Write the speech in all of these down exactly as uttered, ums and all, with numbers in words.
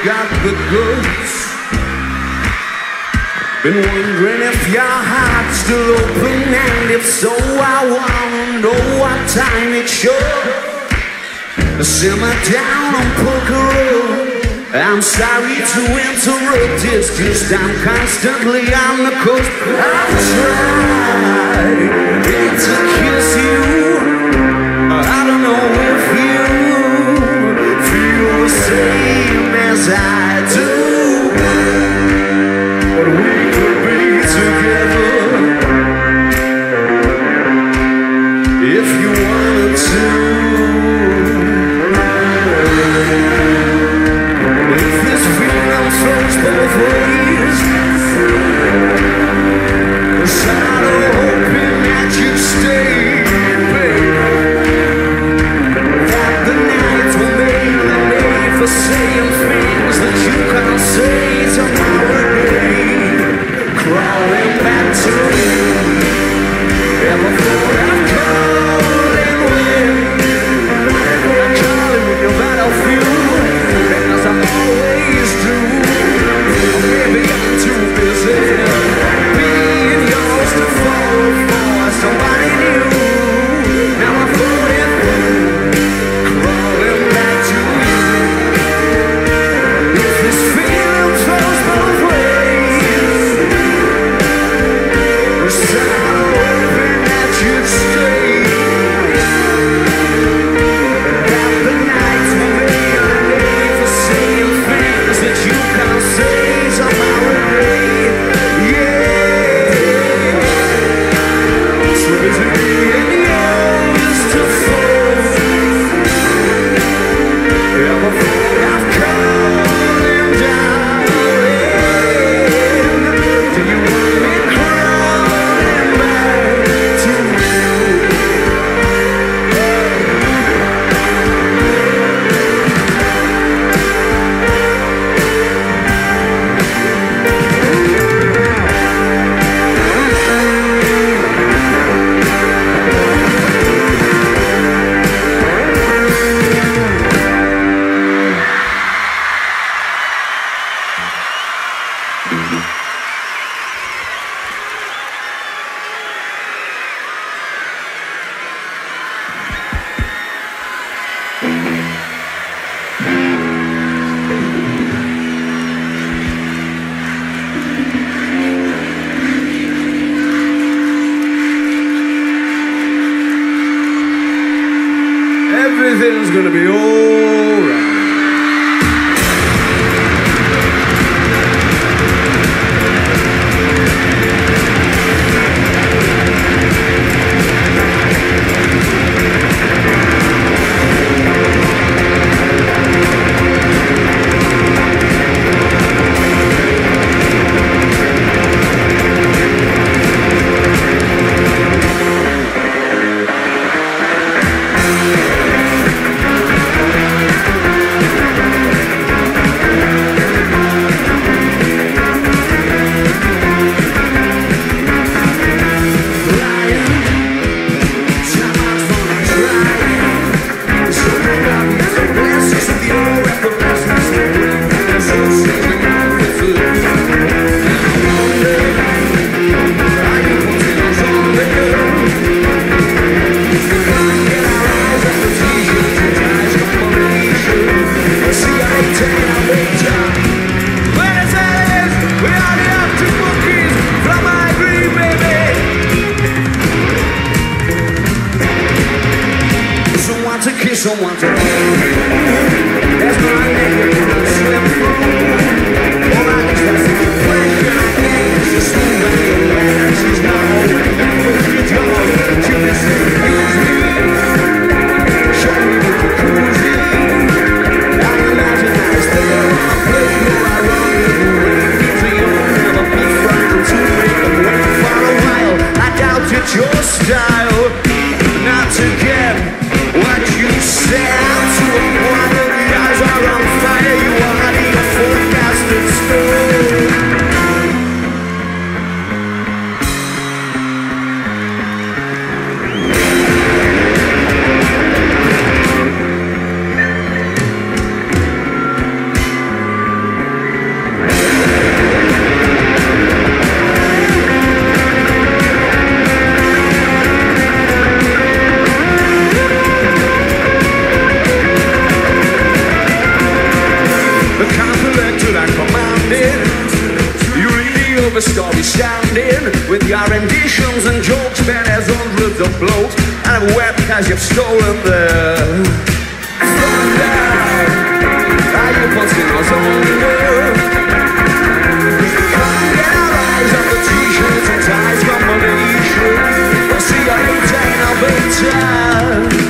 got the goods. Been wondering if your heart's still open, and if so, I wanna know what time it should. Simmer down on Poker Road. I'm sorry to interrupt, it's just I'm constantly on the coast. I've tried to kiss you. I don't know if you feel the same as I do, but we could be together if you wanted to. If this freedom flows both ways, the side of hoping that you'd stay, baby. That the nights were made and made for saying things that you can't say tomorrow day. Crawling back to you, ever thought I'd call it when I'm calling with your battlefield, as I always do. Maybe I'm too busy being yours to fall for somebody new. Now I'm floating through, crawling back to you. If this feeling flows both ways, we're so hoping that you'd stay. That the nights were made and made for saying things that you can't say tomorrow day. Yeah. So is it being yours to fall? Ever thought I've calling down? Do you want me crawling back to you? Everything's gonna be alright. Someone to hold me. That's my name, and I slip through. All I just have to do is question I can't. She's smooth and you're glad she's not holding me. She's yours, she misses me. Show me what you're cruising. I imagine I stay on my place where I run the way. So you'll never be trying to make them wait for a while. I doubt it's your style not to get what you said. I'll be standing with your renditions and jokes, spent as hundreds of blokes, and I've wept because you've stolen them. Thunder, are you putting us under? Come down, rise up the t-shirts and ties, combination. We'll see you later in our bedtime.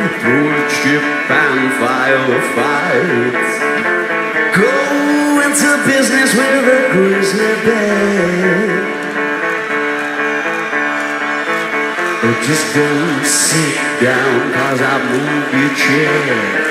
through a chip and firefights. Go into business with a grizzly bear, or just go sit down, cause I moved your chair.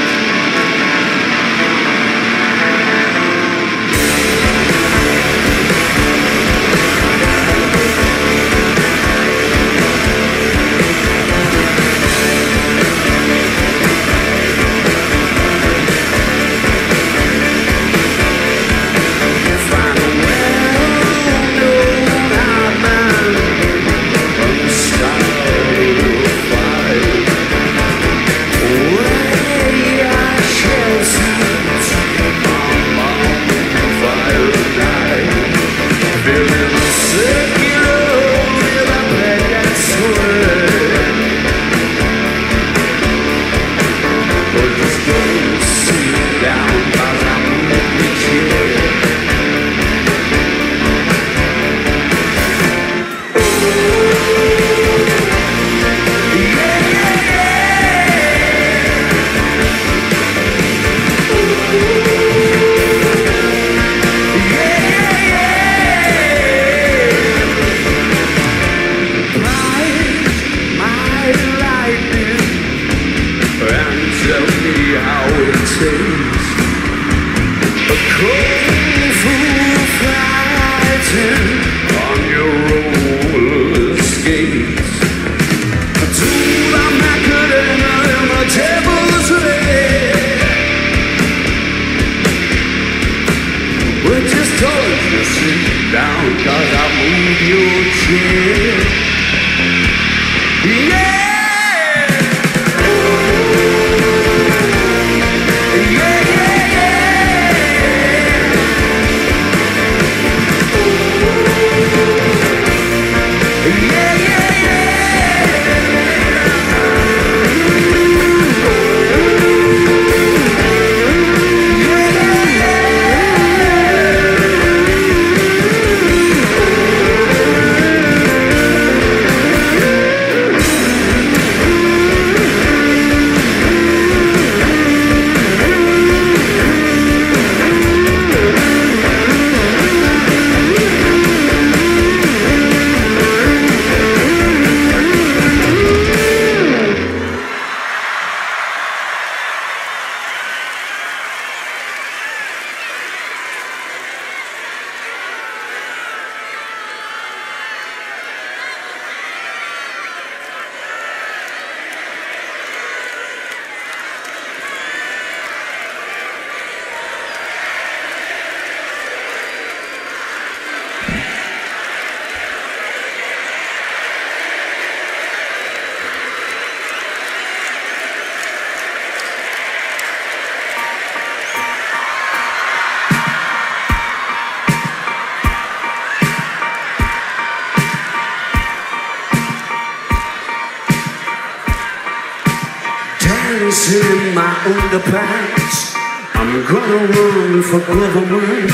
In my underpants, I'm gonna run for government.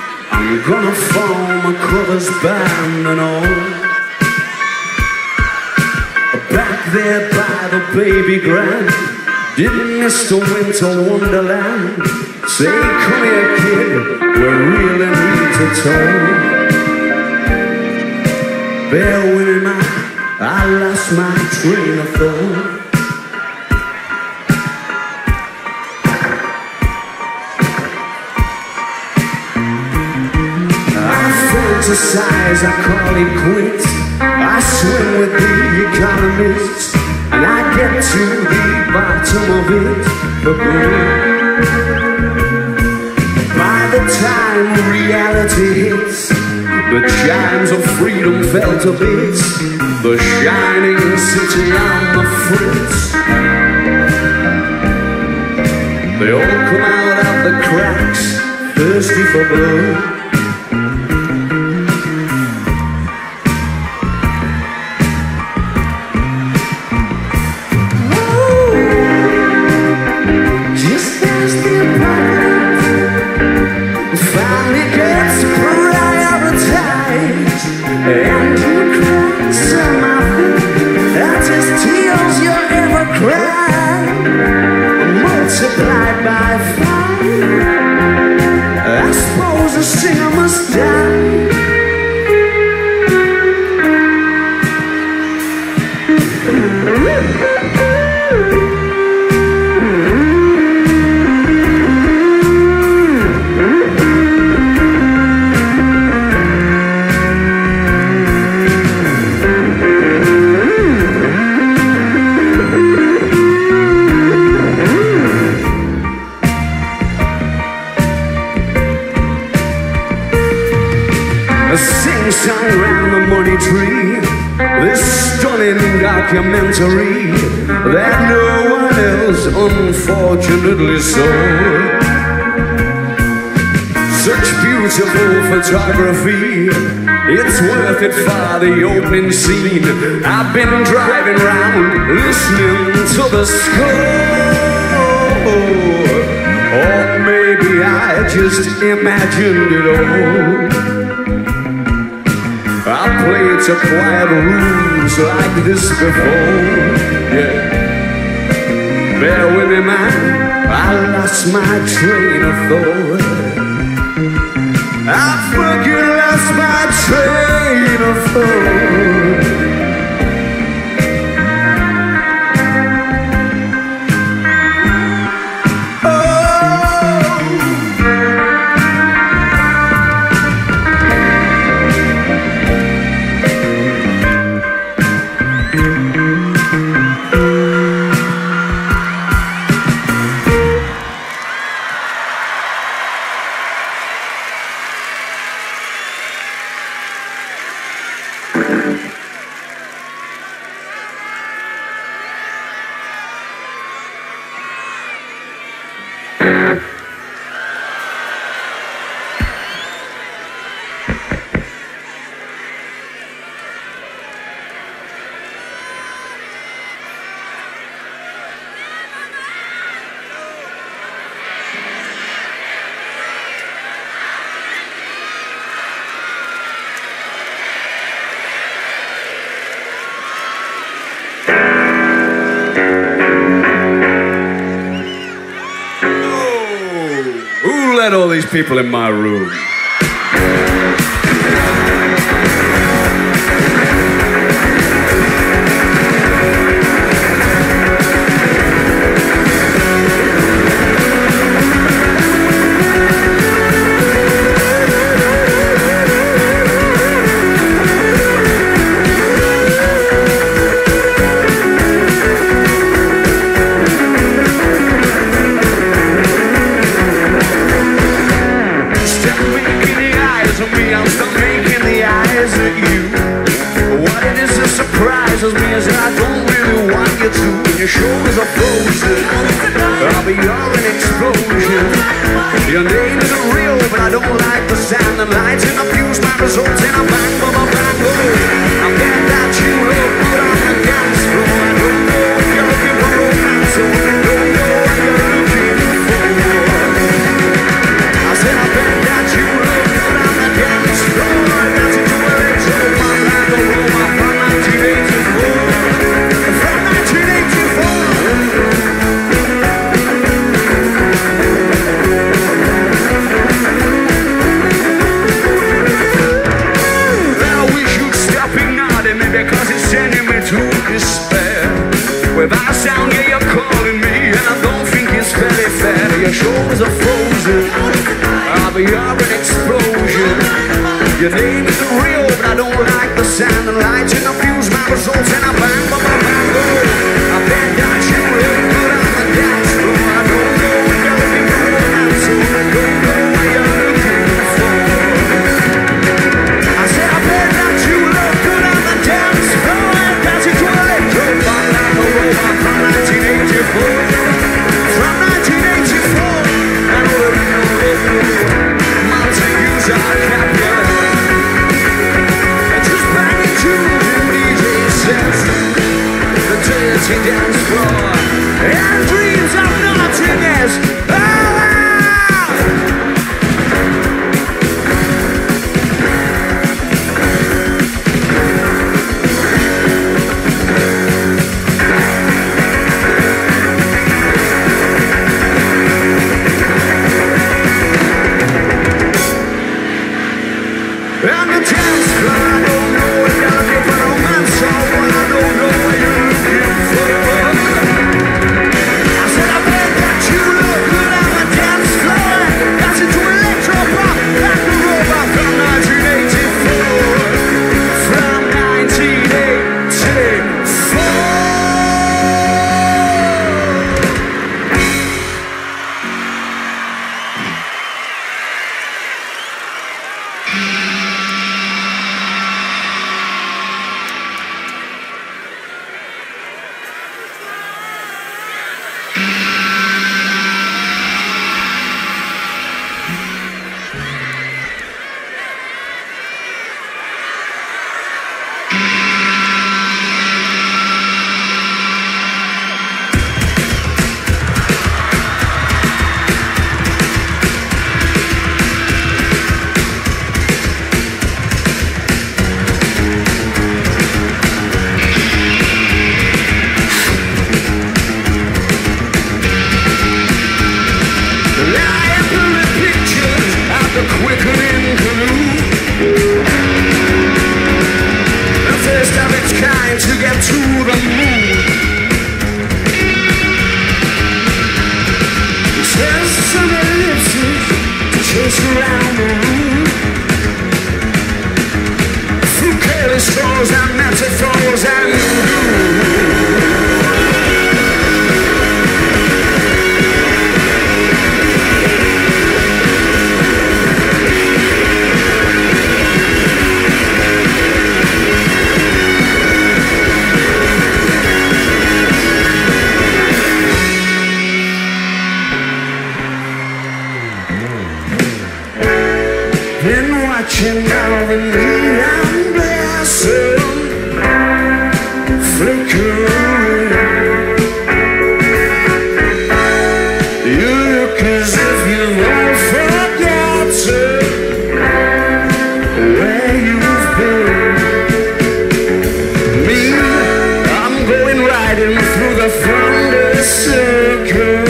I'm gonna form a covers band and all. Back there by the baby grand, didn't Mister Winter Wonderland say, come here kid, we really need to talk. Bear with me, I lost my train of thought. Exercise, I call it quits. I swim with the economists, and I get to the bottom of it for good. By the time reality hits, the chimes of freedom fell to bits. The shining city on the fritz. They all come out of the cracks, thirsty for blood. Cry. documentary that no one else unfortunately saw. Such beautiful photography, it's worth it for the opening scene. I've been driving round listening to the score. Or maybe I just imagined it all. I played to quiet rooms like this before, yeah. Bear with me, man, I lost my train of thought. I fucking lost my train of thought. Let all these people in my room. Me as I don't really want you to. When your shoulders are frozen, I'll be your an explosion. Your name isn't real, but I don't like the sound. The lights and the fuse, my results in a bang, bang, bang, bang, bang. I'm getting that you look good on the dance floor. I don't know if you're looking for romance, so I don't know what you're looking for. I said I bet that you look good on the dance floor. Dancing to electro, my rock and roll, my fun nineteen eighty-four. From nineteen eighty-four. some ellipses to chase around the room. Through careless straws and metaphors and been watching all the neon blossom flickering. You look as if you've all forgotten where you've been. Me, I'm going riding through the thunder circle.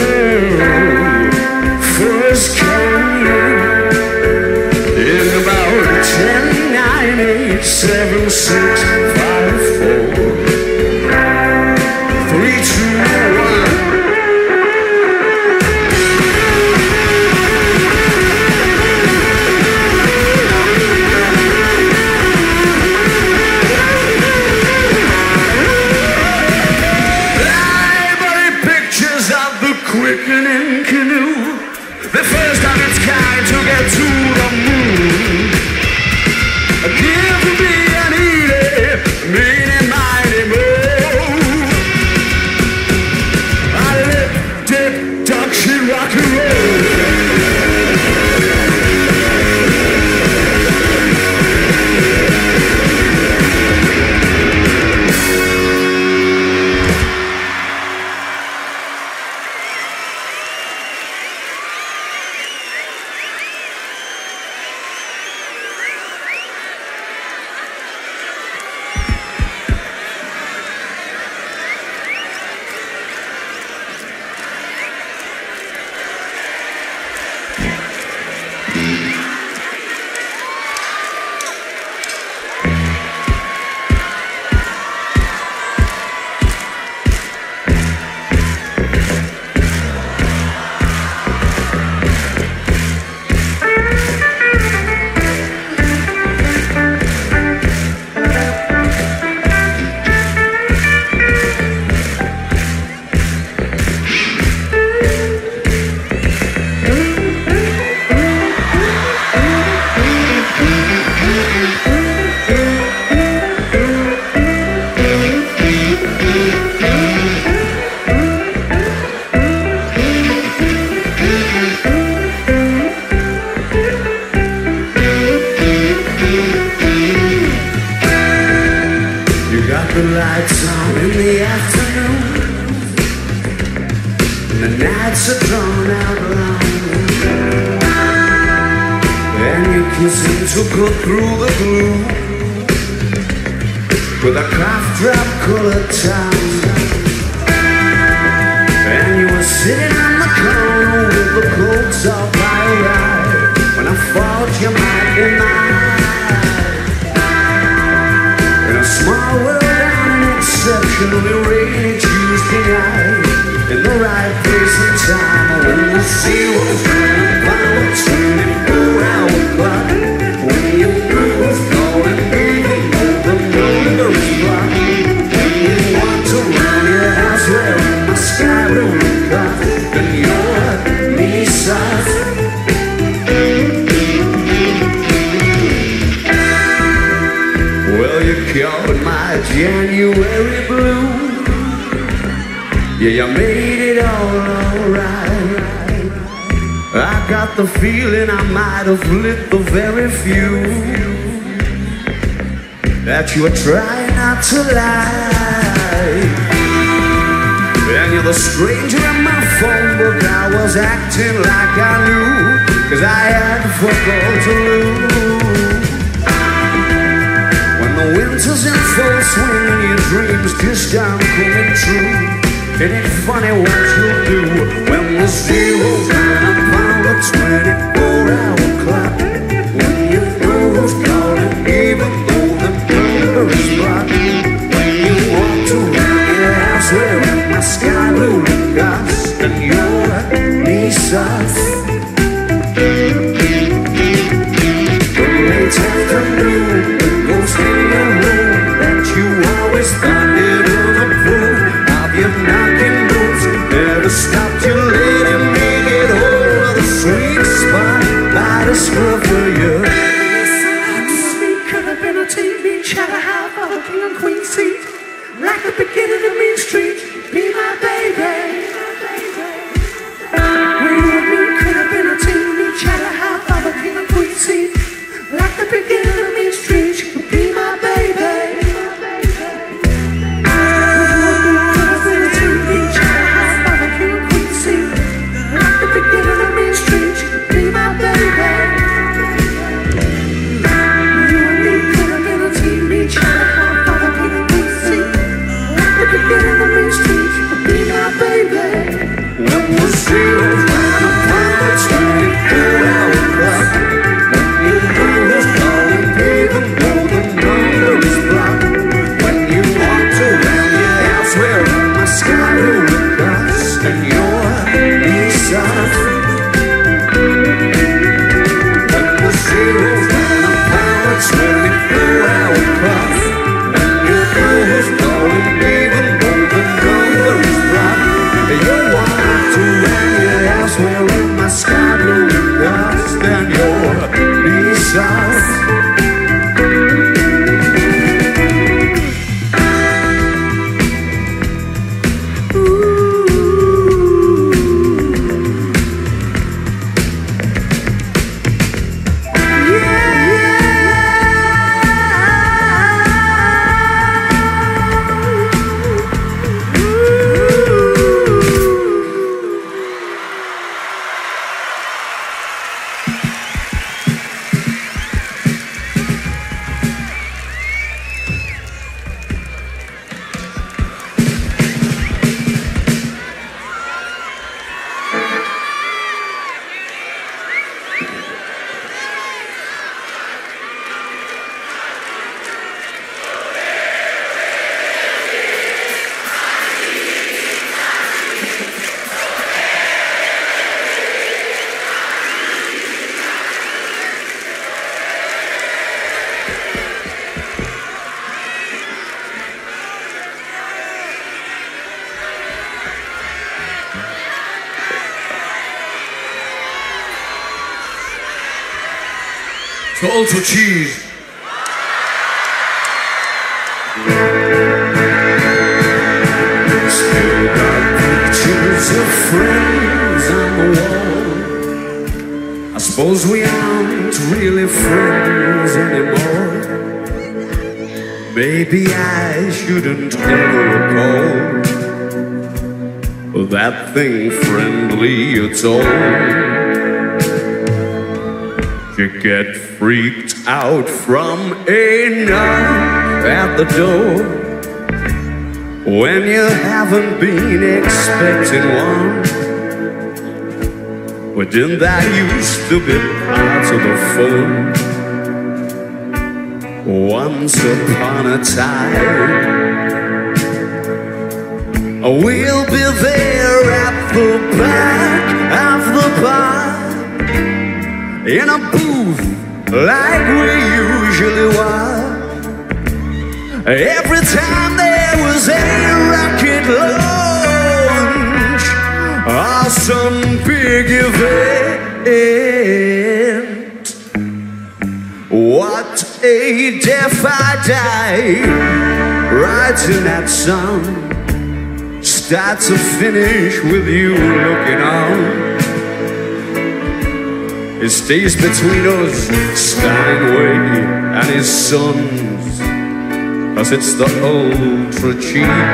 First canyon in about ten, nine, eight, seven, six, five, four, three, two, one. Library pictures of the quickening canoe, the first of its kind to get to the moon. Give me an eating, meeny, miny, moe. I lip, dip, duck, shit, rock and roll. The lights on in the afternoon, and the nights are drawn out long, and your kissing to cut through the gloom with a cough drop colored tongue. And you were sitting on the corner with the coats off my right when I thought you might be mine. In a small world, exceptionally rainy Tuesday night, in the right place and time, when the zero's running by a twenty-four hour clock, when you move, going even though the number is blocked, when you want to run your house wearing my sky blue clock, and you're me soft. Well, you cured my January blue. Yeah, you made it all alright. I got the feeling I might have lit the very few that you were trying not to lie. And you're the stranger in my phone book. I was acting like I knew, cause I had fuck all to lose. When the winter's in full swing and your dreams just aren't coming true, ain't it funny what you'll do when the zero's running upon the twenty-four hour clock, when your nose calling even though the number is blocked, when you want to run your house wearing my sky blue Lacoste, and you're me us. The late afternoon, the ghost in your room that you always thought it was a proof of your knocking boots never stopped you letting me get hold of the sweet spot by the scruff of your. Could have been a T V chatter half of a king and queen seat, like the beginning of Mean Street. Be my baby. Could have been a T V chatter half of a king and queen seat, like the beginning of Mean Street. Be my baby. Could have been a T V chatter half of a king and queen seat, like the beginning of Mean Street. Be my baby. When the zeros round the planet turning around the clock, when you know who's calling, even though the number is blocked, when you walked around your house wearing my sky blue dust and your beside. When the zeros round the planet turning around the clock, when you know who's calling, even though the number is blocked, you walked around your house wearing my sky blue dust and your beside. So also cheese. Still got pictures of friends on the wall. I suppose we aren't really friends anymore. Maybe I shouldn't ever call that thing friendly at all. You get freaked out from a knock at the door when you haven't been expecting one. But didn't that used to be part of the fun? Once upon a time, we'll be there at the back of the bar, in a booth like we usually were. Every time there was a rocket launch or some big event, what a death I die, writing that song, start to finish with you looking on. It stays between us, Steinway and his sons, 'cause it's the ultra cheap.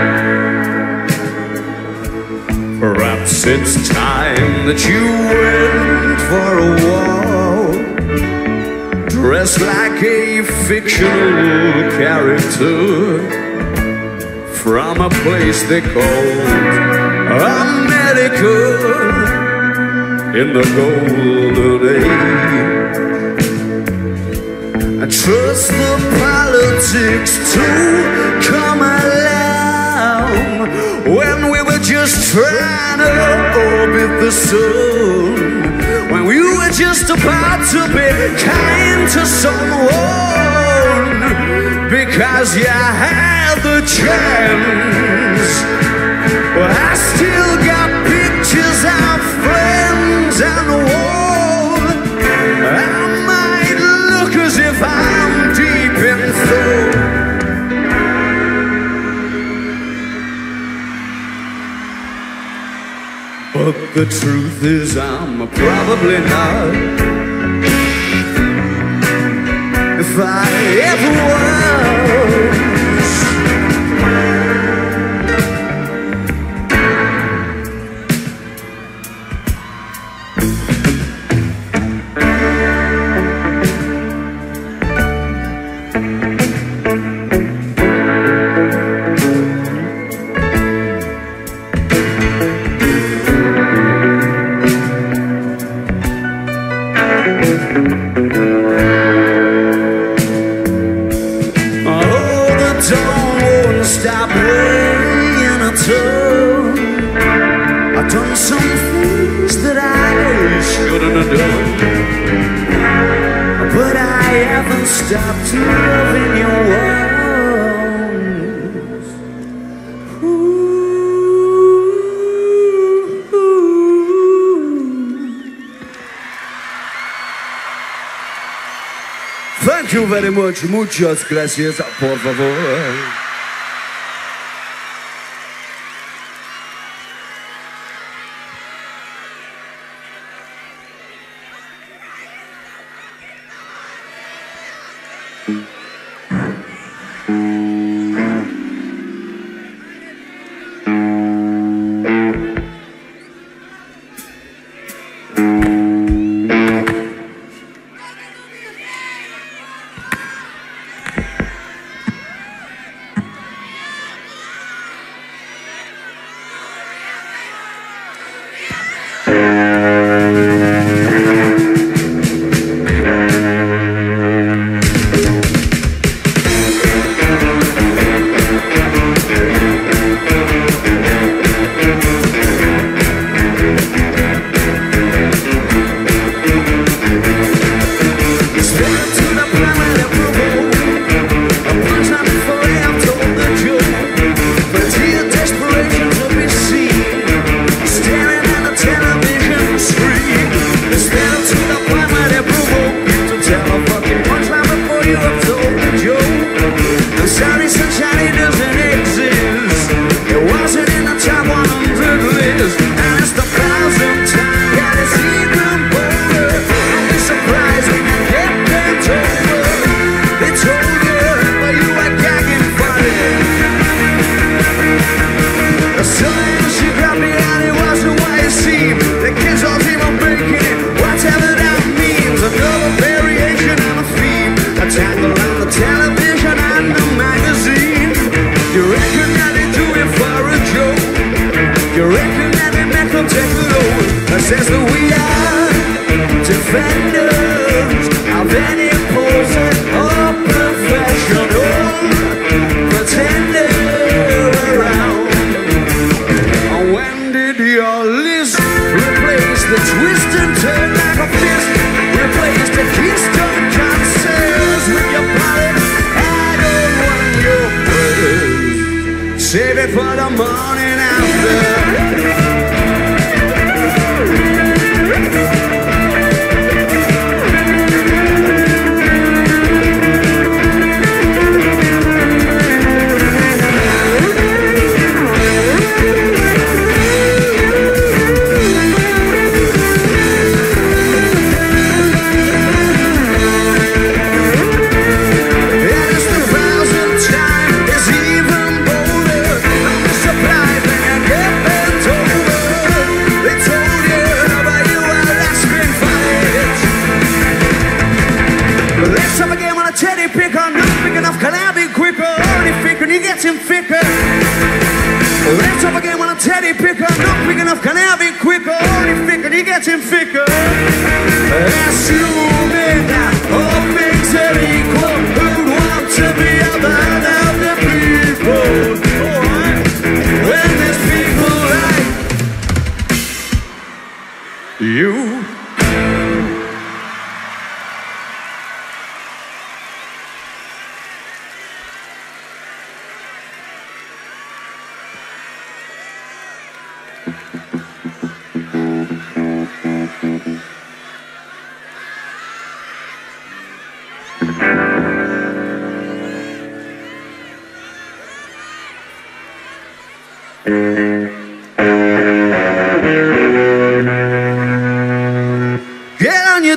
Perhaps it's time that you went for a walk, dressed like a fictional character from a place they called America in the golden age. I trust the politics to come along when we were just trying to orbit the sun. just about to be kind to someone because you had the chance. Well, I still got pictures of friends on the wall. I might look as if I'm deep in thought, but the truth is I'm probably not. If I ever was, stop weighing a ton. I've done some things that I shouldn't have done, but I haven't stopped loving your words. Ooh. Thank you very much. Muchas gracias, por favor. Says that we are defenders of any pose or professional pretender around. When did your list replace the twist and turn like a fist? Replace the keystone concerts with your body. I don't want your words. Save it for the morning after. Can I be quicker? Only thicker, he gets him thicker. Let's up again when a teddy picker. Not big enough, can I be quicker? Only thicker, he gets him thicker. Assuming that all things are equal, who'd want to be about other people? Alright, when there's people like you.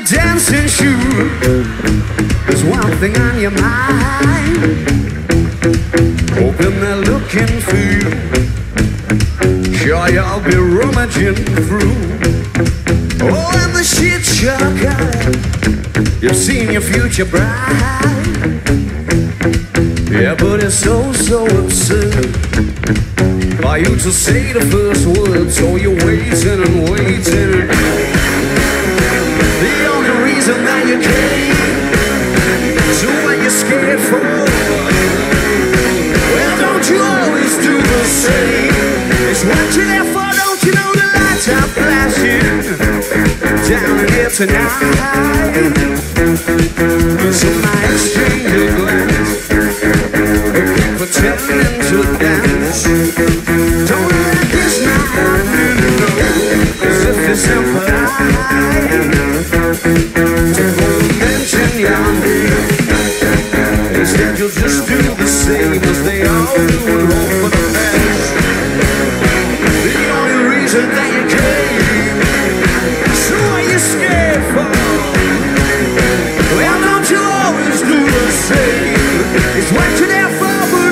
dancing shoes. There's one thing on your mind, hoping they're looking for you. Sure, you'll be rummaging through. Oh, and the shit shocker, you've seen your future bright. Yeah, but it's so, so absurd for you to say the first word. So you're waiting and waiting. The only reason that you came, so what you scared for? Well, don't you always do the same? It's what you're there for, don't you know the lights are flashing down here tonight. So my exchange of glance, pretending to dance. Don't like it's not happening, no, as if it's impolite to mention your name. Instead you'll just do the same as they all do and hope for the best. The only reason that you came, so what you scared for? Well, don't you always do the same? It's what you're there for.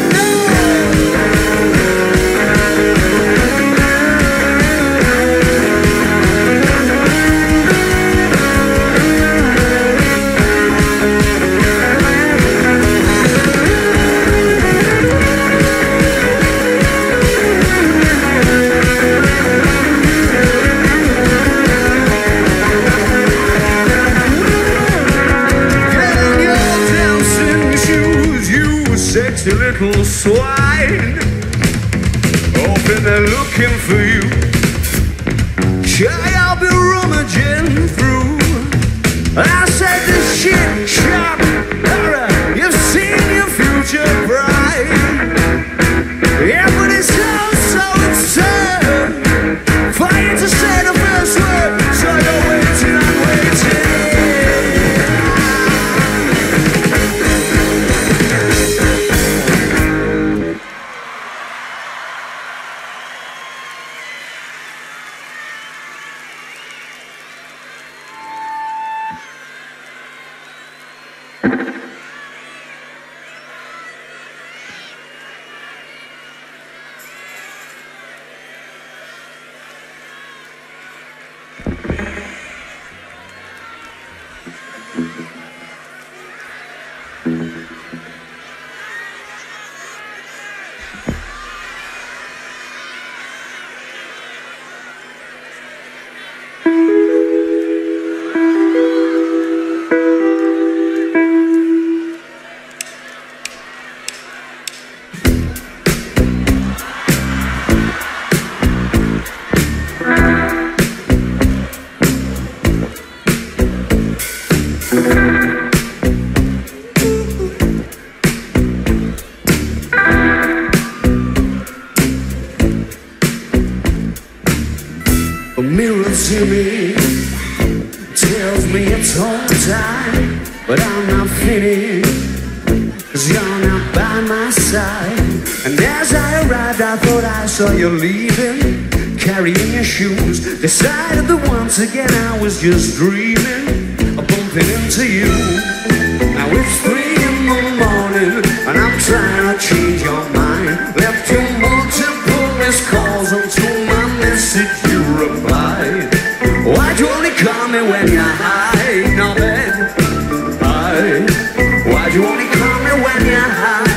Sexy little swine, hoping they're looking for you. Sure, I'll be rummaging through. I said the shit shop horror, you've seen your future bright. Yeah, but it's so, so absurd for you to say the first word. So you're waiting and waiting. A mirror to me tells me it's home time, but I'm not finished, cause you're not by my side. And as I arrived I thought I saw you leaving, carrying your shoes. Decided that once again I was just dreaming of bumping into you. Now it's three in the morning and I'm trying to change your mind. Left you multiple missed calls until my message you replied. Why'd you only call me when you're high? No, babe, high. Why'd you only call me when you're high?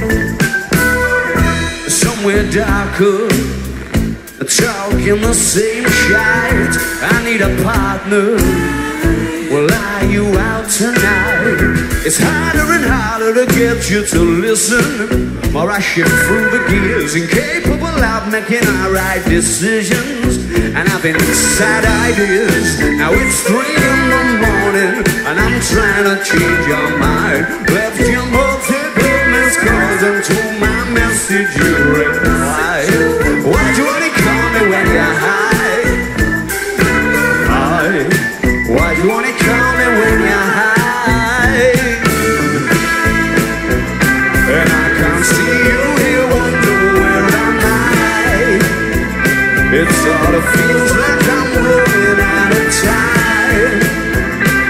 Somewhere darker, talking the same shite. I need a partner. Well, are you out tonight? It's harder and harder to get you to listen. More rushing through the gears, incapable of making the right decisions and having sad ideas. Now it's three in the morning and I'm trying to change your mind. Left you multiple missed calls until my message you replied. Why'd you only call me when you're high? High. Why'd you only call me when you're high? And I can't see you here, wonder where am I? It sort of feels like I'm running out of time.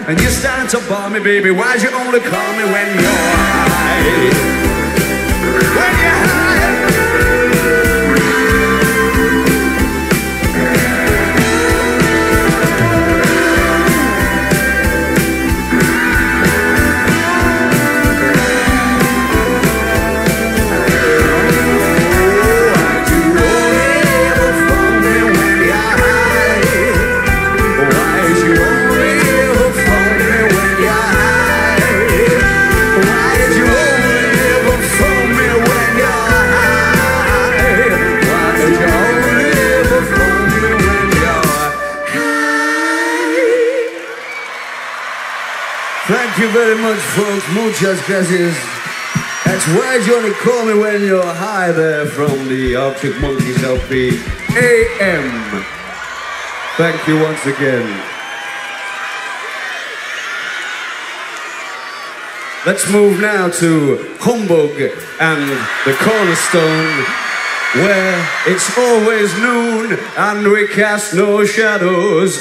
And you're starting to bore me, baby. Why'd you only call me when you're high? When you're high. Thank you very much, folks. Muchas gracias. That's Why'd You Only Call Me When You're High there from the Arctic Monkeys L P A M. Thank you once again. Let's move now to Humbug and the Cornerstone, where it's always noon and we cast no shadows.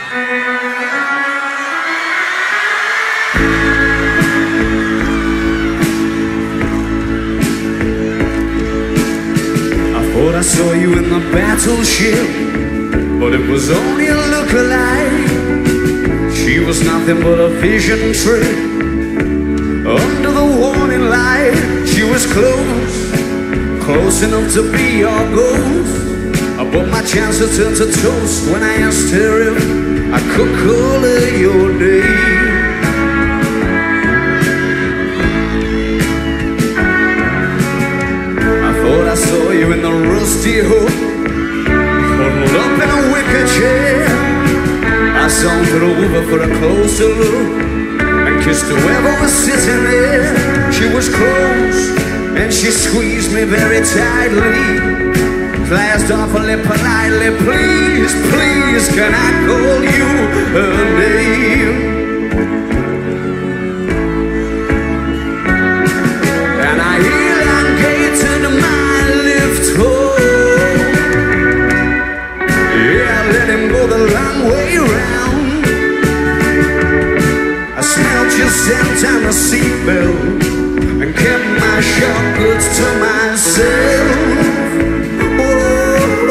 I saw you in the battleship, but it was only a look-alike. She was nothing but a vision trick. Under the warning light, she was close, close enough to be your ghost. But my chances turned to toast when I asked her if I could call her your name. I saw you in the rusty hook, huddled up in a wicker chair. I sauntered over for a closer look and kissed whoever was sitting there. She was close and she squeezed me very tightly, clasped awfully politely. Please, please, can I call you her name? And I elongated my the long way round. I smelled your scent on the seatbelt and kept my shortcuts to myself. Oh,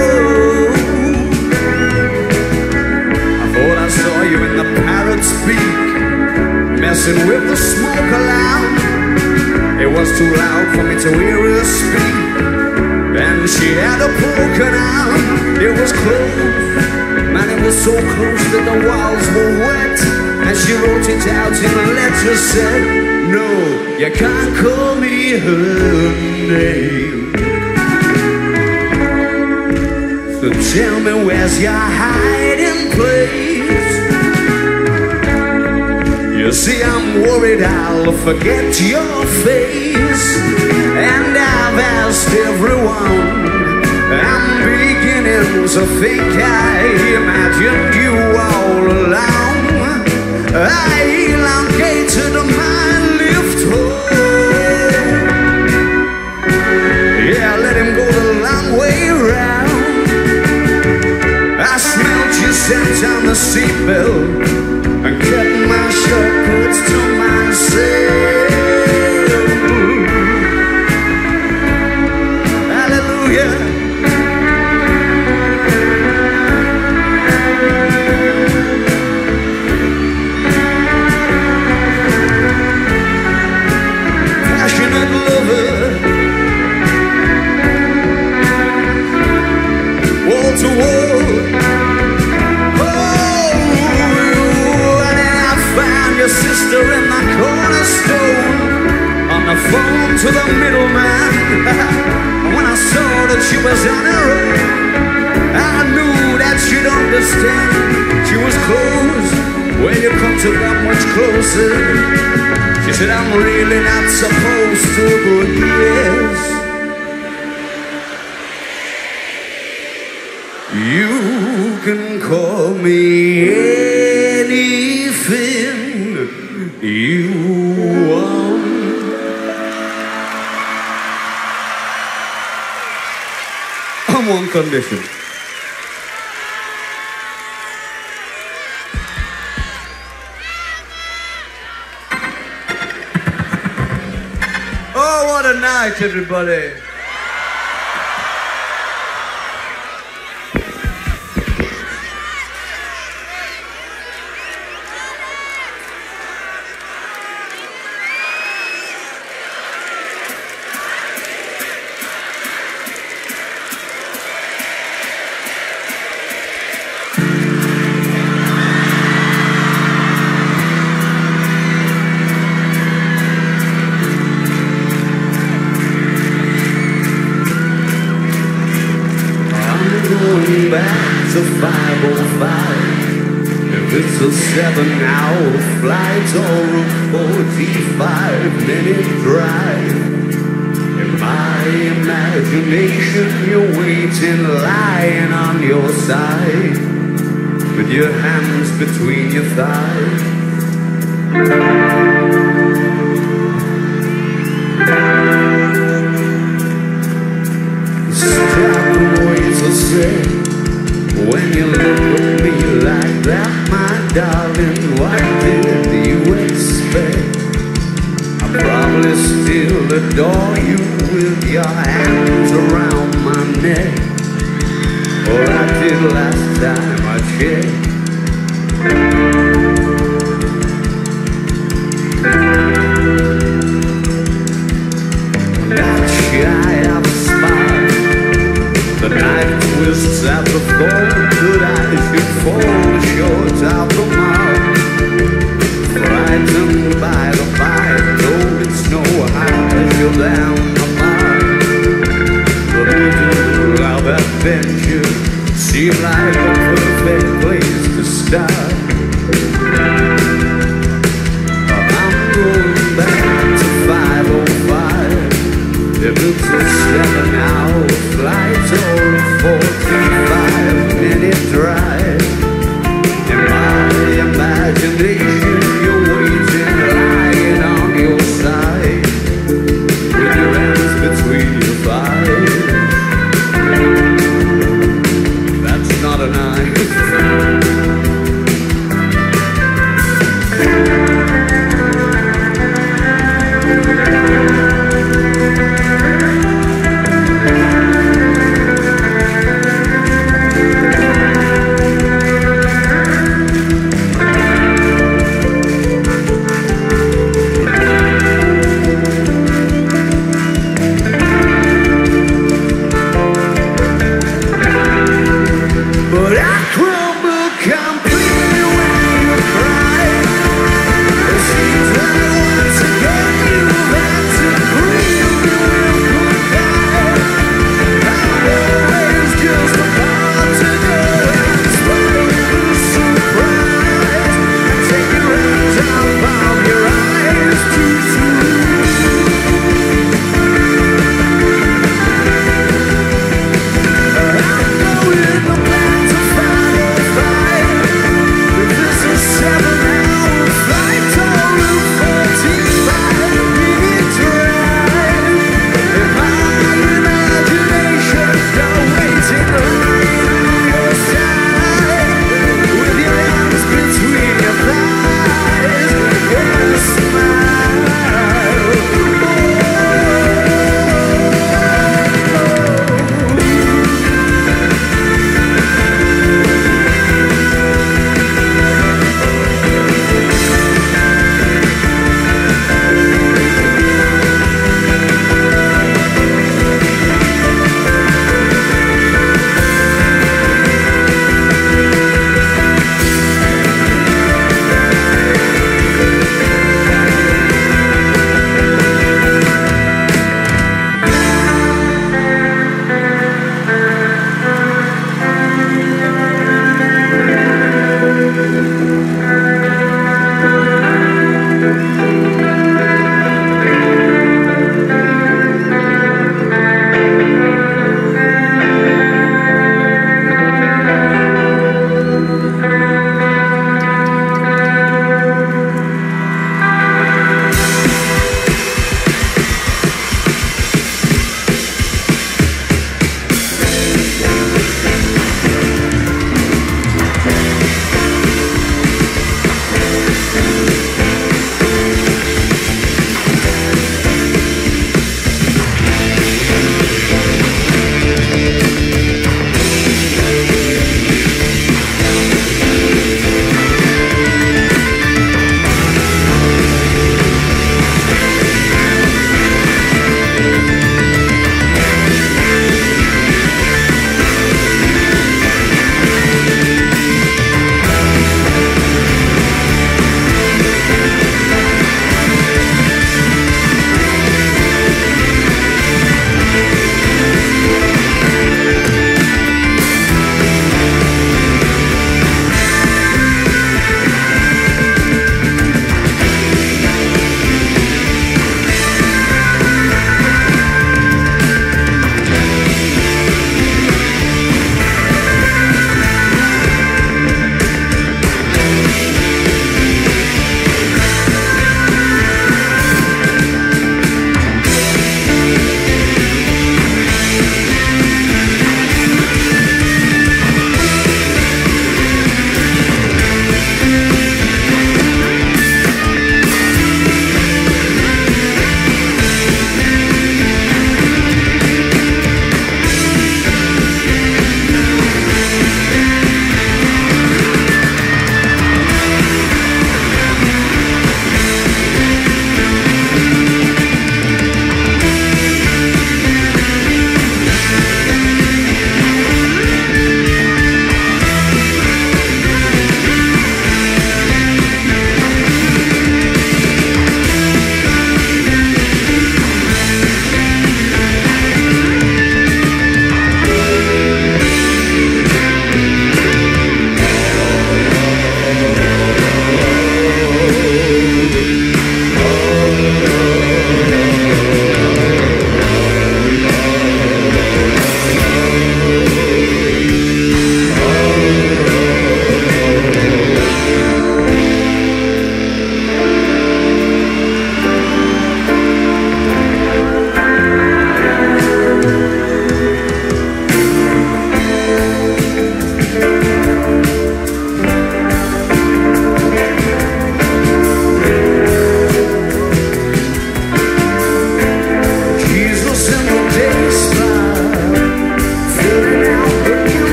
I thought I saw you in the parrot's beak, messing with the smoke alarm. It was too loud for me to hear her speak, and she had a broken arm. It was close, man, it was so close that the walls were wet. And she wrote it out in a letter, said, no, you can't call me her name. So tell me, where's your hiding place? You see, I'm worried I'll forget your face, and I've asked everyone. I'm beginning to think I imagined you all along. I elongated my lift home. Yeah, let him go the long way round. I smelled your scent on the seatbelt and kept my shortcuts to myself. Hallelujah. To war. Oh, and then I found your sister in the cornerstone, on the phone to the middleman. When I saw that she was on her own, I knew that she'd understand. She was close, when you come to that much closer. She said, I'm really not supposed to, but yes. You can call me anything you want. On one condition. Oh, what a night, everybody. Going back to five oh five. If it's a seven-hour flight or a forty-five minute drive, in my imagination you're waiting, lying on your side, with your hands between your thighs. When you look at me like that, my darling, what did you expect? I probably still adore you with your hands around my neck, or I did last time I checked. Not shy of a smile, the night twists at the floor, good eyes should fall short of the mark. Frightened by the fire, though it's no high, you're down the mark. The middle of adventure seemed like a perfect place to start.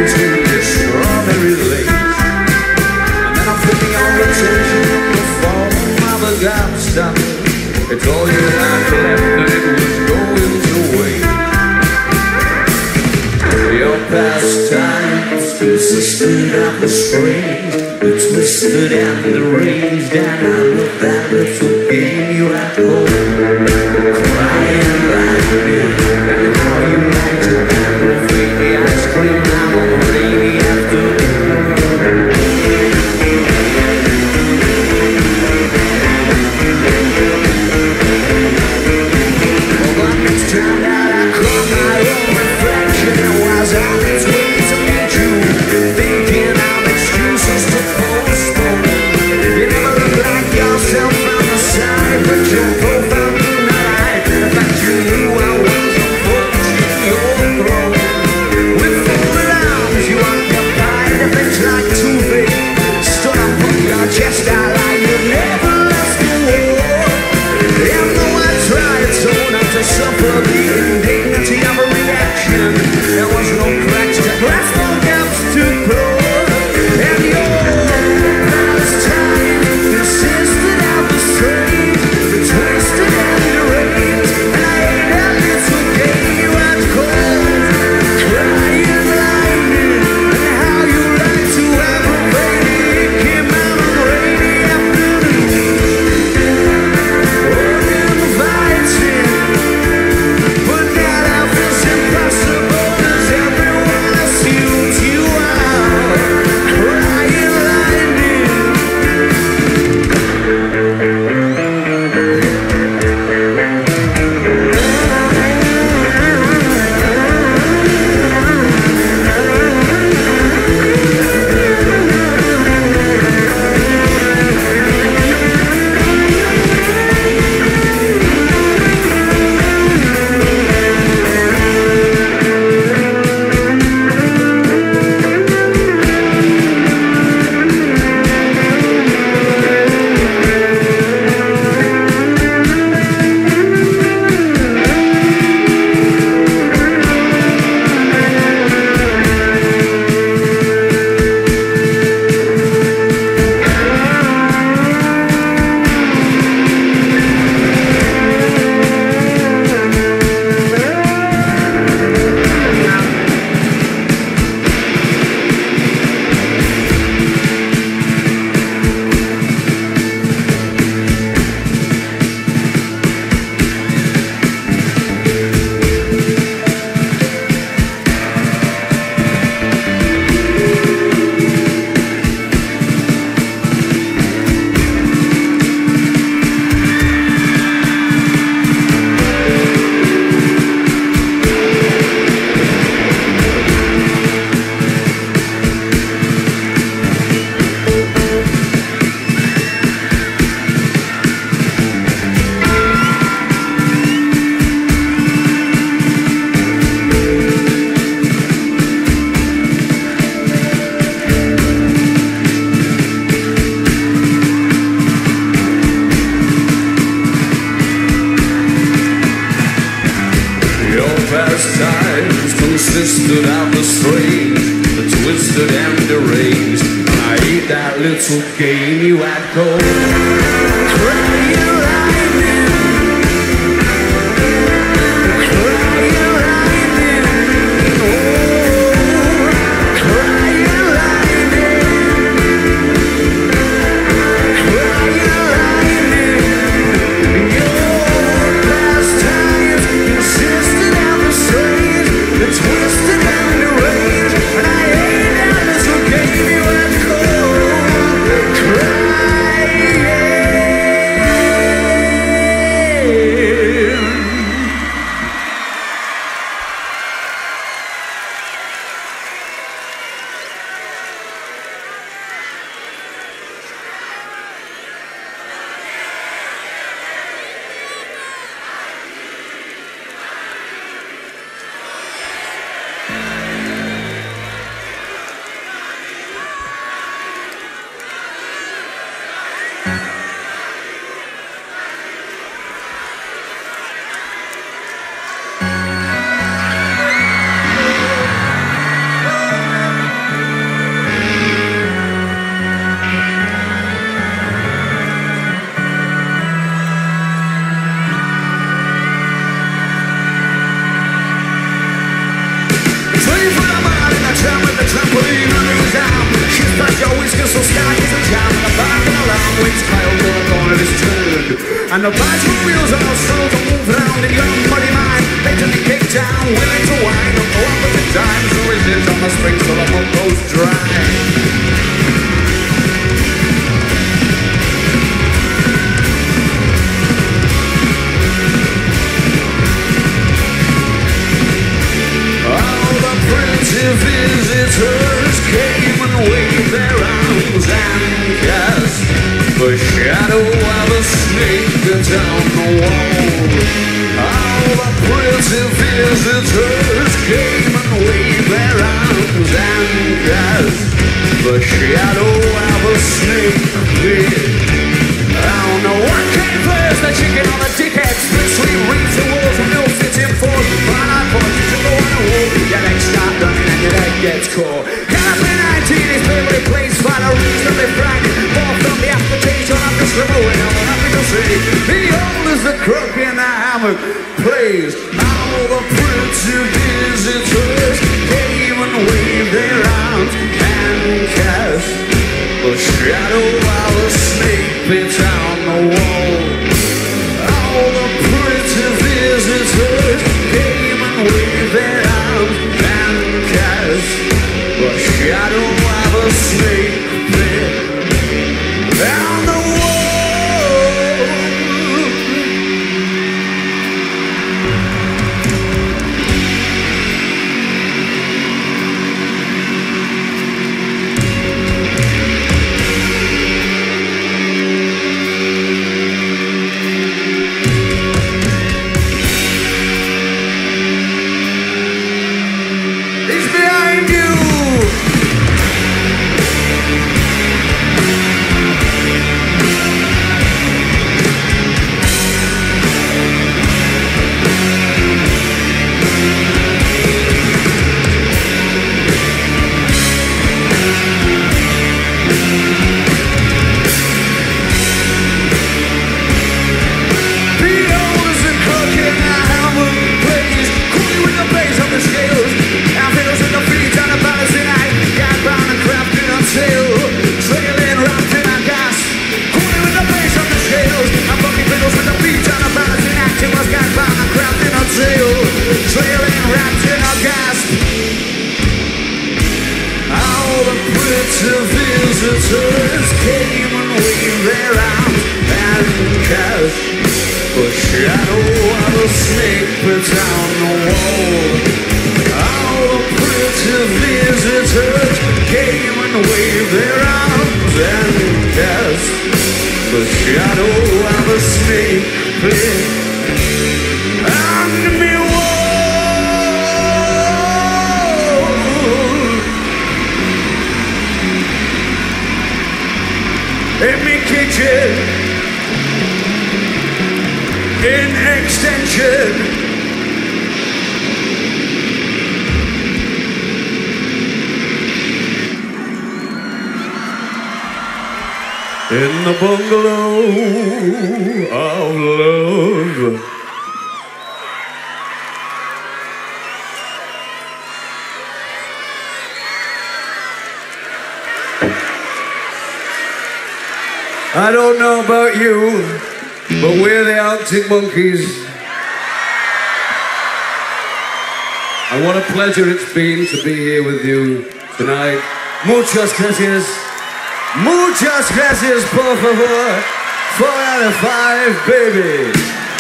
into your strawberry lace. And then I put me on rotation in the form of a gobstopper. It's all you had left and it was going to waste. Your pastimes consisted of the strange, the twisted and the raised, and I love that little game you had home. Crying like this, and how you like to aggravate the ice cream out on a rainy afternoon. Well, the next time that I caught my own reflection, it was on its way to meet you, thinking of excuses to postpone. You never look like yourself on the side, but your profile do not hide the fact you knew I was approaching your throne. With folded arms you occupied a bench like Two-Face, stood up on your chest out like you never lost a war. And though I tried so not to suffer the indignity of a reaction, there was no cracks to glass, no gaps to close. And your pastime consisted of the strange, the twisted and the deranged, and I ate that little game you had called crying lightning, and how you like to aggravate it. It came out on a rainy afternoon. Oh, inviting, but now life is impossible, 'cause everyone assumes you are crying lightning. Pastimes consisted of the strange, the twisted and deranged, and I ate that little game you had called crying lightning, crying lightning, oh, crying lightning, crying lightning. Your pastimes consisted of the strange, the twisted and deranged, and I ate that little game you had called crying. And the bicycle wheels are slow to move round in your muddy mind. They to be kicked down, willing to whine and go up at the times. The ridges on the springs till the mud goes dry. All the pretty visitors came and waved their arms and cast the shadow of a snake down the wall. All the pretty visitors came and waved their arms and cast the shadow of a snake pit. I don't know what came first, the chicken or the dickhead. Split sweet reefs and walls and milk fits in force. But I thought you should go on a walk. Your legs start running and your leg gets caught. Canopy nineteen is favorite place for a reasonably frightening. More from the application, I'm just removing all I'm happy to see. Behold as the crook in the hammock plays. All the pretty visitors came and waved their arms and cast the shadow of a snake pit on the wall. All the pretty visitors came and waved their arms and cast the shadow of a snake pit down the wall. Visitors came and waved their arms and cast the shadow of a snake pit down the wall. All the pretty visitors came and waved their arms and cast the shadow of a snake pit on me wall. In me kitchen, in extension, in the bungalow of love. I don't know about you, but we're the Arctic Monkeys. And what a pleasure it's been to be here with you tonight. Muchas gracias. Muchas gracias, por favor. Four out of five, baby.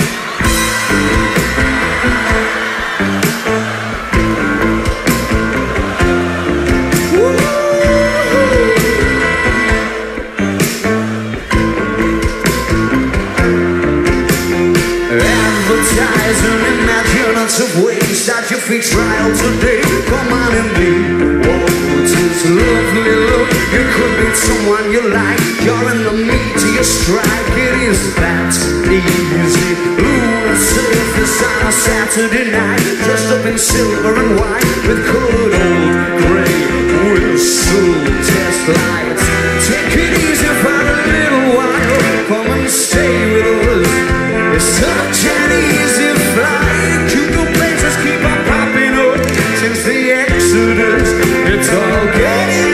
Of ways that you fix trial today. Come on and be what is lovely love. You could meet someone you like. You're in the meat to your strike. It is that easy. Lunar surface on a Saturday night, dressed up in silver and white with good old grey whistle test lights. Take it easy for a little while. Come and stay with us. It's such an easy flight. Keep on popping up since the Exodus. It's all getting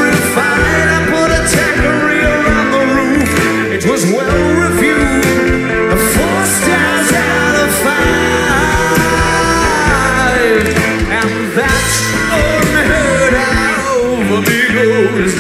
gentrified. I put a tankery around the roof. It was well reviewed. clothes.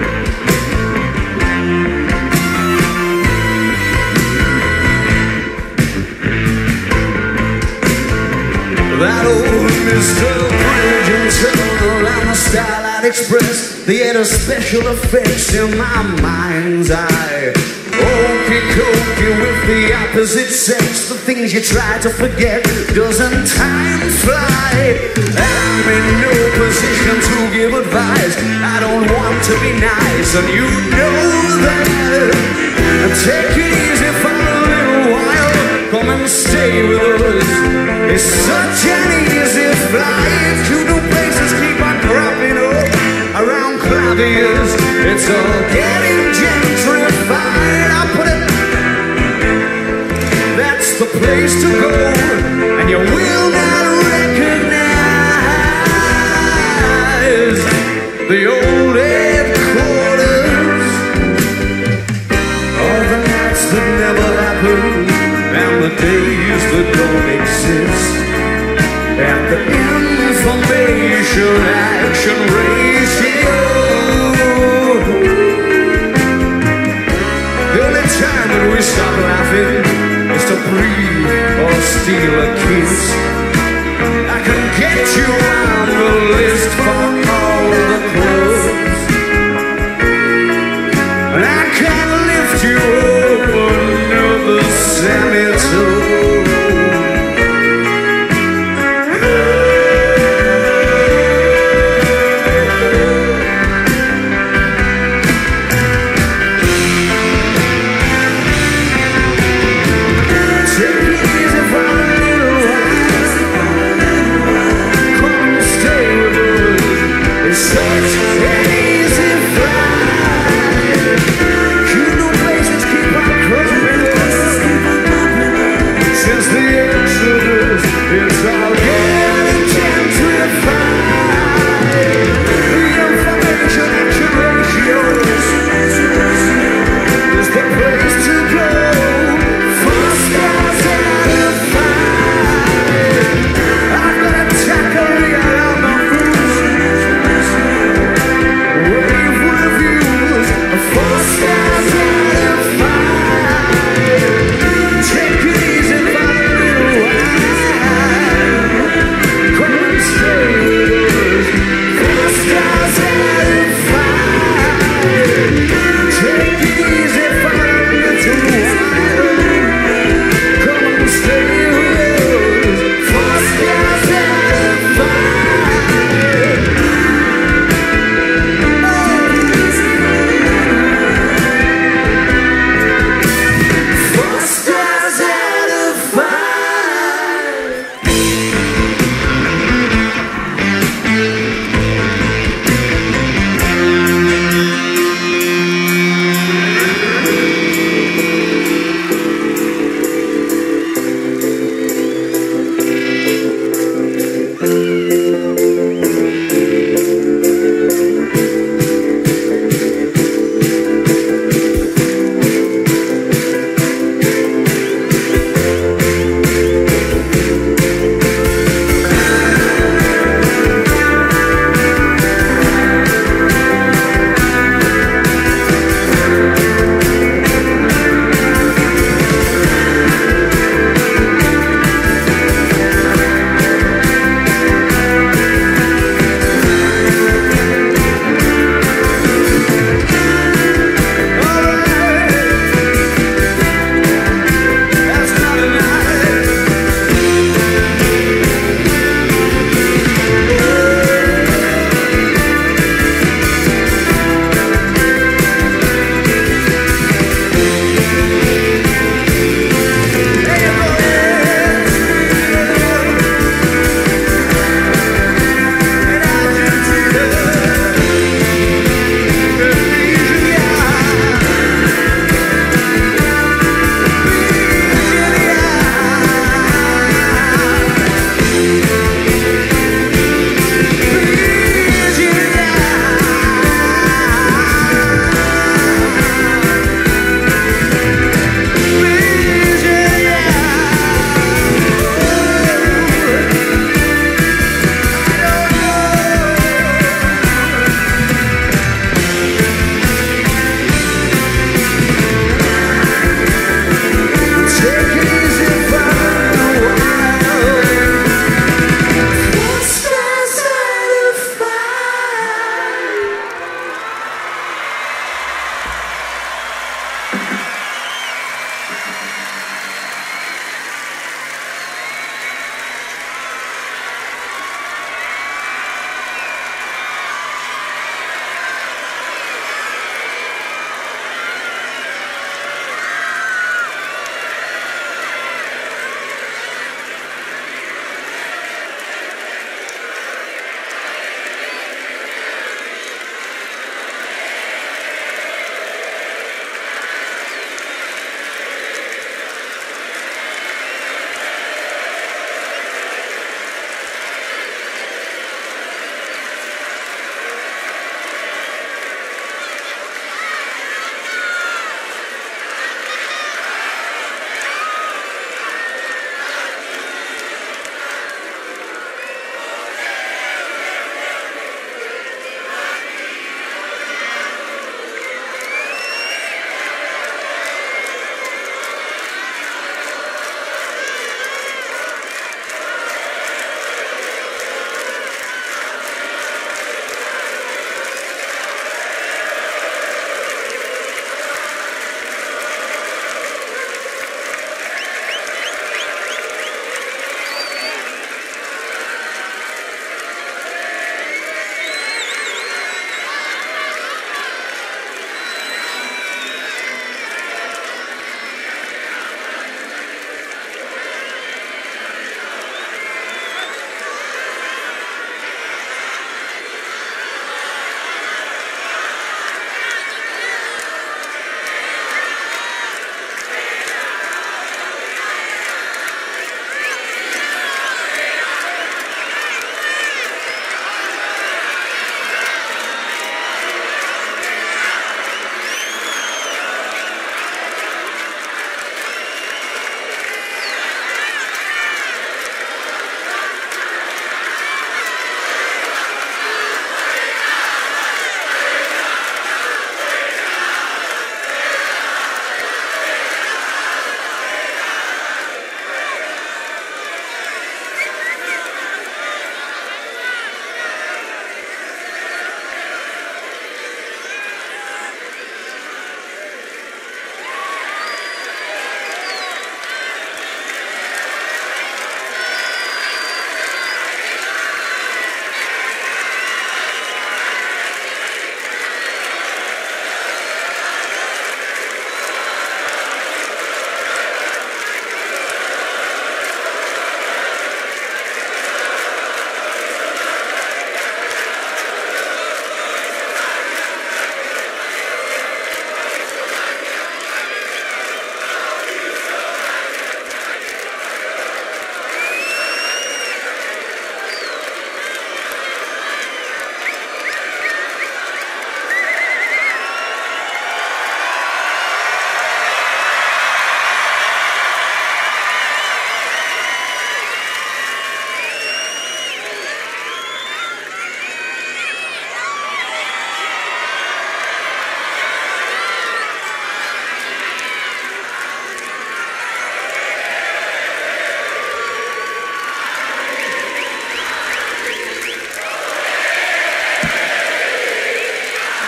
That old Mister Bridge Internal and the Starlight Express, they had a special effects in my mind's eye. Okey cokey with the opposite sex, the things you try to forget, doesn't time fly? I'm in no position to give advice, I don't want to be nice, and you know that. Take it easy for a little while, come and stay with us. It's such an easy flight to new places, keep on cropping up around Clavius. It's all getting gentrified. I'll put it, that's the place to go, and you will not recognize the old headquarters, all the nights that never happened, and the days that don't exist, at the information action ratio. The only time that we stop laughing is to breathe or steal a kiss. I can get you on the list for all the clubs, and I can lift you over another semitone.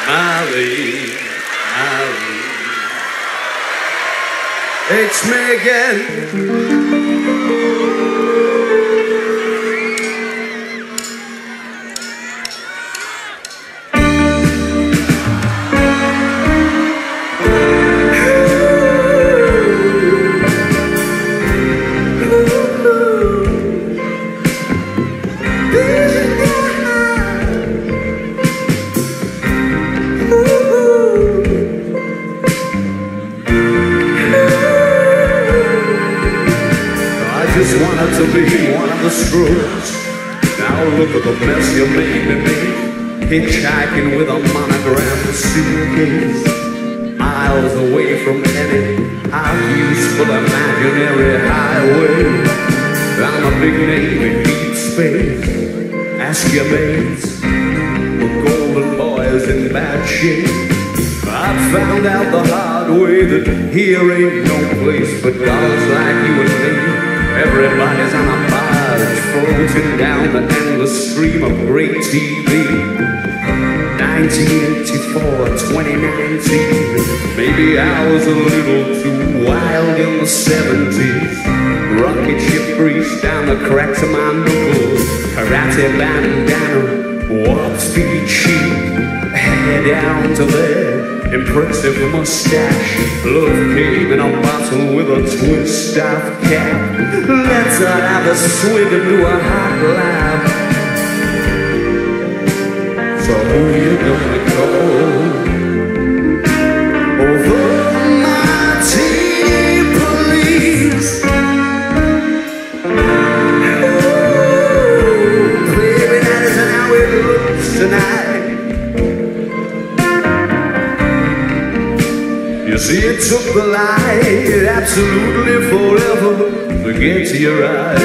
Molly, Molly. It's me again. Just wanted to be one of the Scrooge. Now look at the mess you made me make. Hitchhiking with a monogram suitcase, miles away from any half-useful imaginary highway. I'm a big name in deep space. Ask your mates, the golden boy is in bad shape. I found out the hard way that here ain't no place but guys like you and me. Everybody's on a barge floating down the endless stream of great T V. nineteen eighty-four, twenty nineteen. Maybe I was a little too wild in the seventies. Rocket ship grease down the cracks of my knuckles. Karate bandana, warp speed chic. Head down to there. Impressive mustache, love came in a bottle with a twist-off cap. Let's have a swig into a hot lab. So who you gonna call? Oh, the Martini Police. Oh, baby, that isn't how it looks tonight. You see, it took the light absolutely forever to get to your eyes.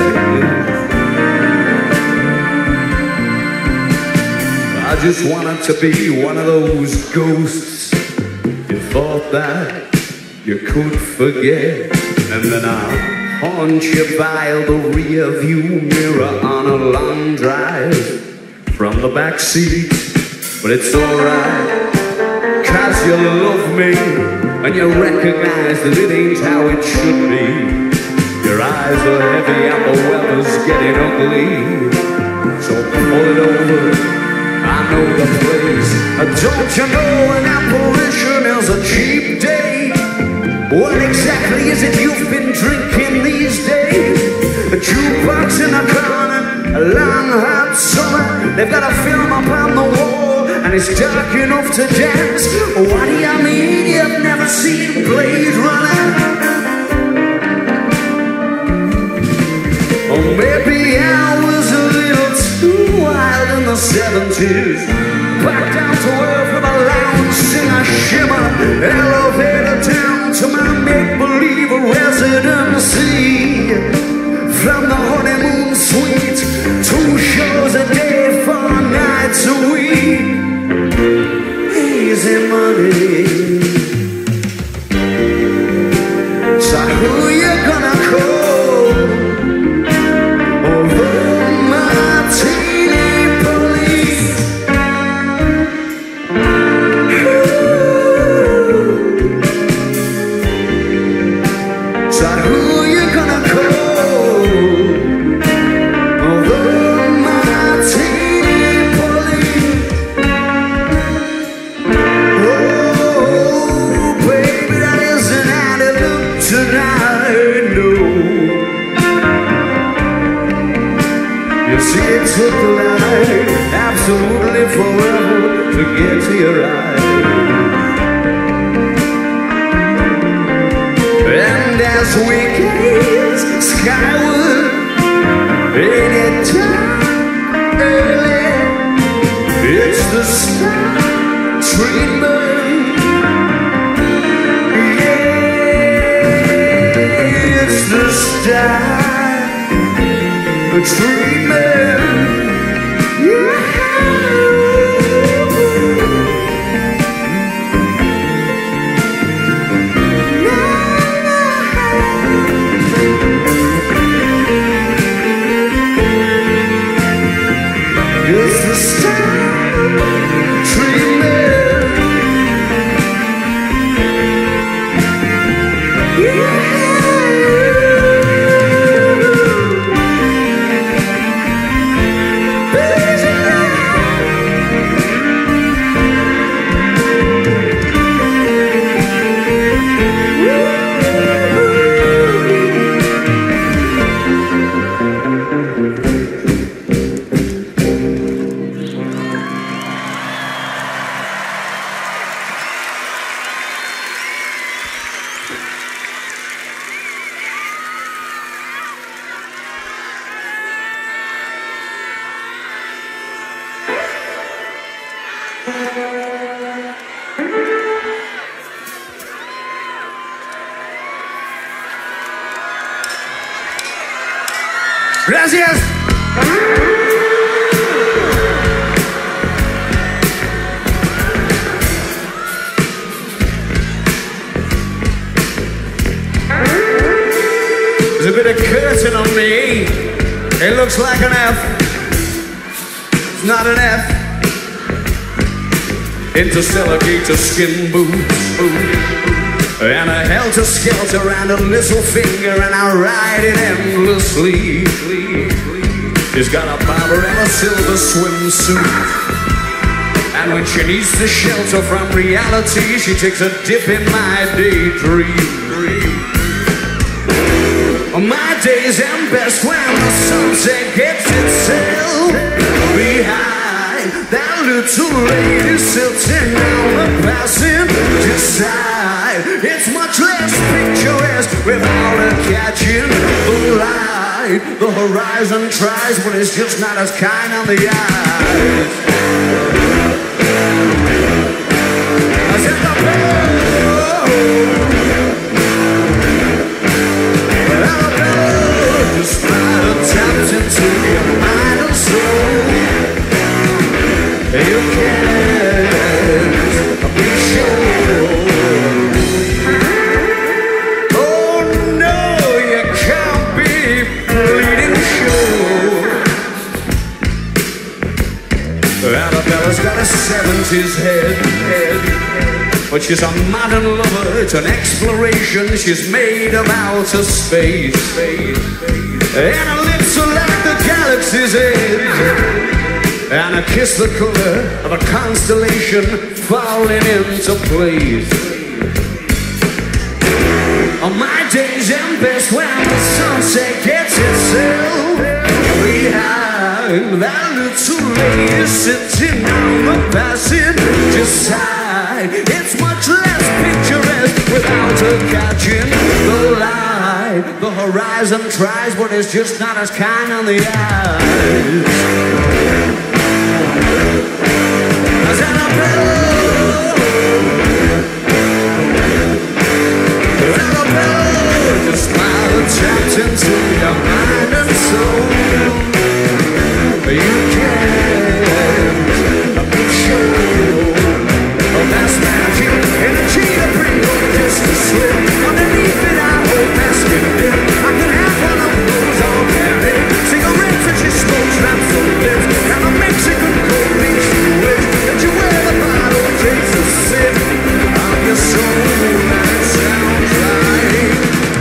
I just wanted to be one of those ghosts you thought that you could forget. And then I'll haunt you by the rear view mirror on a long drive from the back seat. But it's alright, 'cause you love me. And you recognize that it ain't how it should be. Your eyes are heavy and the weather's getting ugly. So pull it over, I know the place. Don't you know an apparition is a cheap date? What exactly is it you've been drinking these days? A jukebox in a corner, a long hot summer. They've got a film up on the wall, and it's dark enough to dance. What do you mean you've never seen Blade Runner? Or maybe I was a little too wild in the seventies. Back down to earth with a lounge singer shimmer. Elevator down to my make-believe residency. From the honeymoon suite, two shows a day, four nights a week. Easy money. So who you gonna call? Oh, the Martini Police. So who you gonna call? Oh, the Martini Police. Tonight, no. You see, it took the light absolutely forever to get to your eyes. And as we gaze skyward, in it dark early, it's the star treatment. The star treatment, yeah. It's the star treatment. Gracias. There's a bit of curtain on me. It looks like an F. It's not an F. Interstellar gator skin boots, and a helter-skelter and a little finger, and I ride it endlessly. She's got a Barbarella silver swimsuit, and when she needs to shelter from reality, she takes a dip in my daydream. My days end best when the sunset gets itself behind that little lady sitting on the passenger side. It's much less picturesque without her catching the light. The horizon tries, but it's just not as kind on the eyes. I said the bell, just try to tap into your mind and soul. You can't be sure. Oh no, you can't be bleeding sure. Arabella's got a seventies head, head, but she's a modern lover. It's an exploration. She's made of outer space, and her lips are like the galaxy's edge, and I kiss the color of a constellation falling into place. On my days end best when the sunset gets itself behind that little lady sitting on the passenger side. It's much less picturesque without her catching the light. The horizon tries, but it's just not as kind on the eyes. As Annabelle, Annabelle, just smile and tapped into your mind and soul. You can't be sure. Oh, that's magic in a cheetah print or just a slip. Underneath it, I hope that's getting in. I can have one of those all candy. Cigarettes that she smokes, wraps on lips, and a Mexican cold beef sandwich. And you wear the bottle and takes a sip of your soul. That sounds right.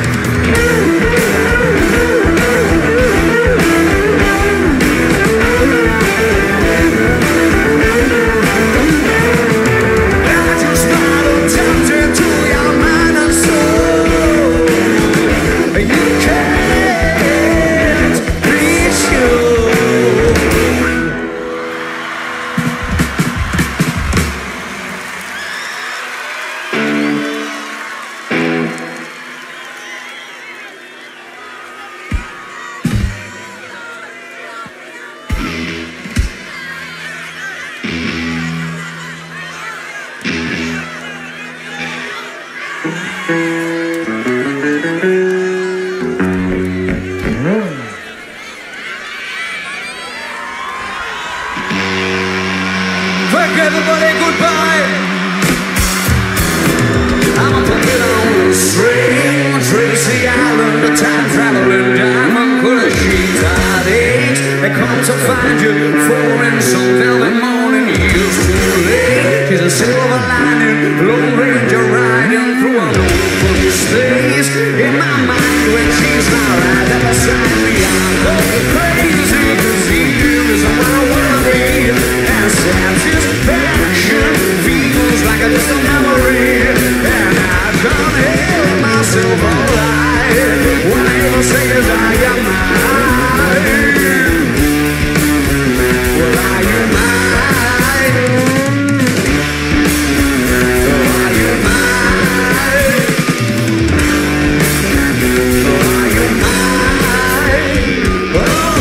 Everybody, goodbye. I'm a puppet on a string, Tracy Island, a time traveling diamond, color sheets out eggs. They come to find you, four in some velvet morning, years too late. She's a silver lining, Lone Ranger riding through an open space. In my mind, when she's not right up beside me, I'm going crazy, cause here is a wild worry, and satisfaction feels like a distant memory, and I can't help myself alive when I ever say as I am mine. Well, are you mine? Oh, are you mine? Oh, are you mine? Oh,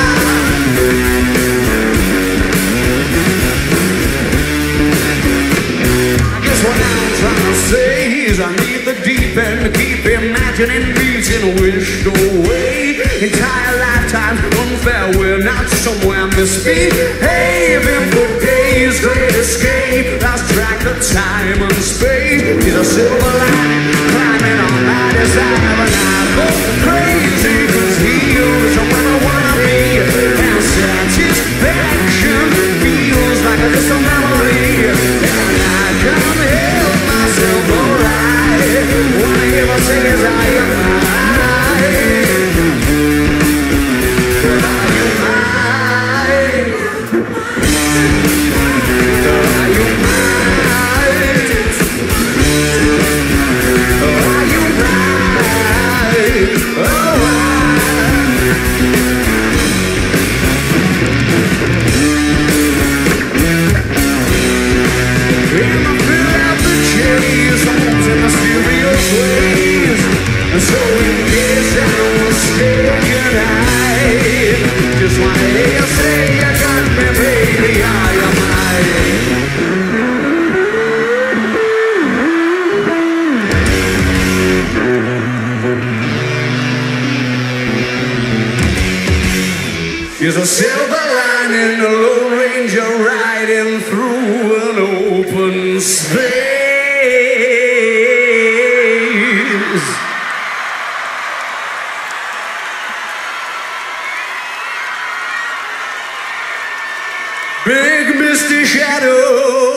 what I'm trying to say is I need the deep end to keep imagining beating wished away. entire lifetime unfair. We're not somewhere misbehaving for days. Great escape, lost track of time and space. Is a silver lining climbing on my desire, and I go crazy 'cause he's where I wanna be. And satisfaction feels like a distant memory, and I can't help myself alright. What I ever say is I am mine. Are you mine? Are you mine? Are you mine? Oh, I in mysterious ways, and so in case I was mistaken, I just wanna hear you say you got me, baby, are you mine? There's a silver lining, a Lone Ranger riding through an open space. Big misty shadow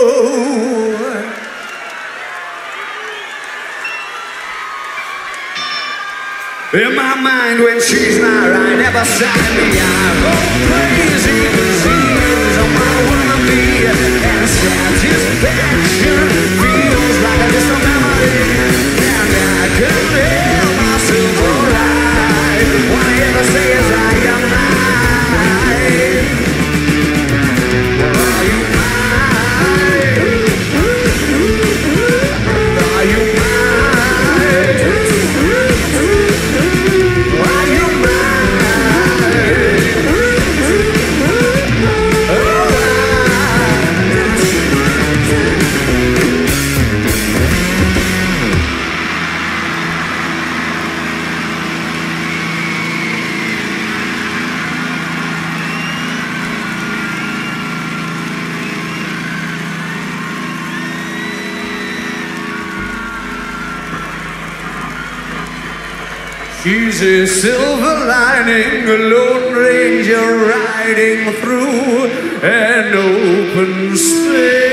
in my mind when she's not right never beside me. I go crazy 'cause he's where I wanna be, and satisfaction feels like a distant memory, and I can't help myself alright. What I ever say is I am mine. She's a silver lining, a Lone Ranger riding through an open space.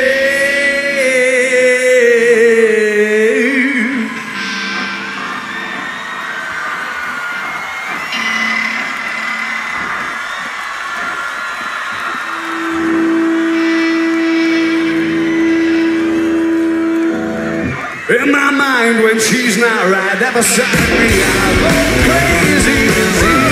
In my mind when she's not right there beside me, I go crazy.